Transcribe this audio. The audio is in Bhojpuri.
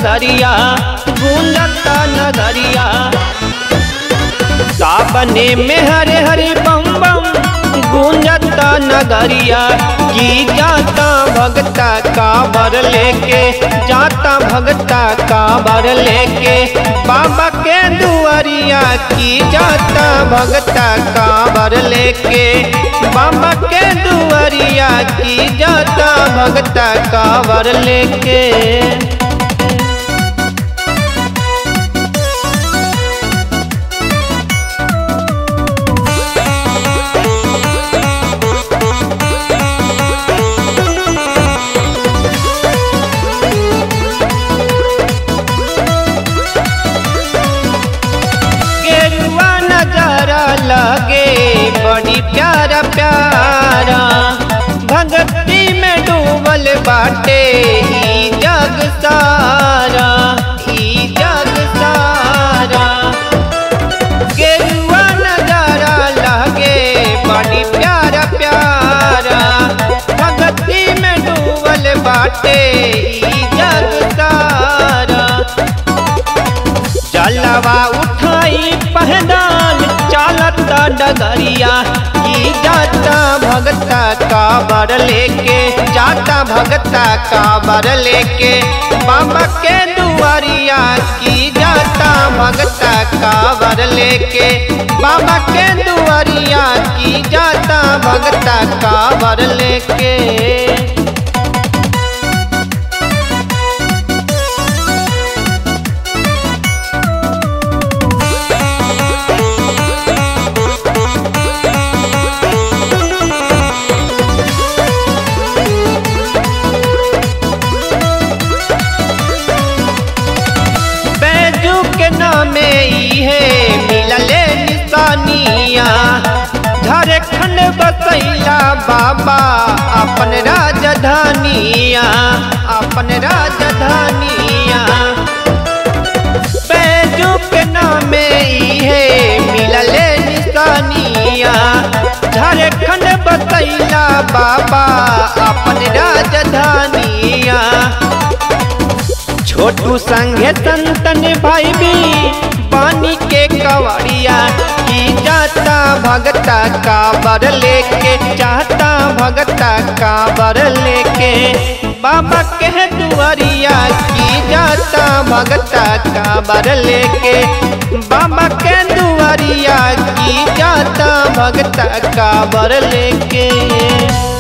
नगरिया गूंजता नगरिया। सावने में हरे हरे बम बम गूंजता नगरिया। की जाता भगता कांवर लेके, जाता भगता कांवर लेके बाबा के दुआरिया। की जाता भगता कांवर लेके बाबा के दुआरिया। की जाता भगता कांवर लेके। लगे बड़ी प्यारा प्यारा, भक्ति में डूबल बाटे ई जग सारा, ई जग सारा। गेरुआ नजारा लगे बड़ी प्यारा प्यारा, भक्ति में डूबल बाटे ई जग सारा। जलवा उठाई पहदान चालता डगरिया। की जाता भगता कांवर लेके, जाता भगता कांवर लेके बाबा के दुआरिया। की जाता भगता कांवर लेके बाबा के दुआरिया। की जाता भगता कांवर लेके। में ई है मिलले निशानिया, झारखंड बसैला बाबा अपन राजधानिया, अपन राजधानिया। बैजू के नाम ई है मिलले निशानिया, झारखंड बसैला बाबा अपन राजधानिया। छोटू संगे संतन भाई भी पानी के कवड़िया। की जाता भगता कांवर लेके, चाहता भगता कांवर लेके बाबा के दुआरिया। की जाता भगता कांवर लेके बाबा के दुआरिया। की जाता भगता कांवर लेके।